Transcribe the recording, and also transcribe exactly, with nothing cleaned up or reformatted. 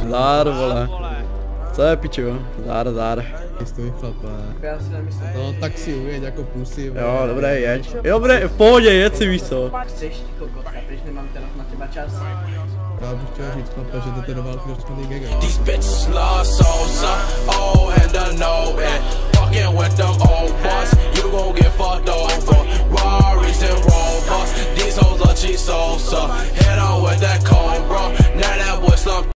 Zdár, vole. Co je pičo? Zdár, zdár. Stoj chlapa. Já si nemyslím. No tak si ujeď jako pusy. Jo, dobré, jeď. Dobré, v pohodě, jeď si, víš co. Chceš ty kokot, chápeš, nemám teraz na těba čas. Já bych chtěl říct chlapa, že jdete do války do čtvrtý gega. These bitches love souls, uh, oh, and I know it.